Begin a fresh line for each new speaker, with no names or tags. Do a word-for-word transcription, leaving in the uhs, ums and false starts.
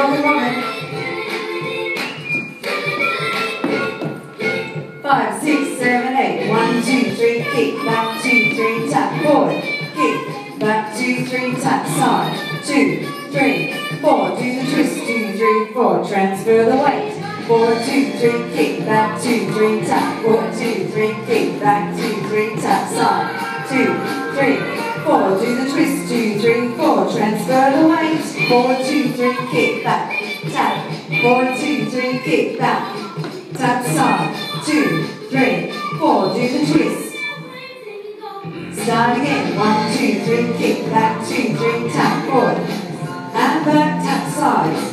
Rockin Robin. Five, six, seven, eight. One, two, three, kick. Back, two, three, tap. Forward, kick. Back, two, three, tap. Side. Two, three, four. Do the twist. Two, three, four. Transfer the weight. Four, two, three, kick. Back, two, three, tap. Four, two, three, kick. Back, two, three, tap. Side. Two, three, four. Do the twist. Two, three, four. Transfer the weight. Four, two, three, kick. Back. Tap. Four, two, three, kick. Back. Tap. Side. Two, three, four. Do the twist. Start again. One, two, three, kick. Back. Two, three, tap. Forward. And back. Tap. Side.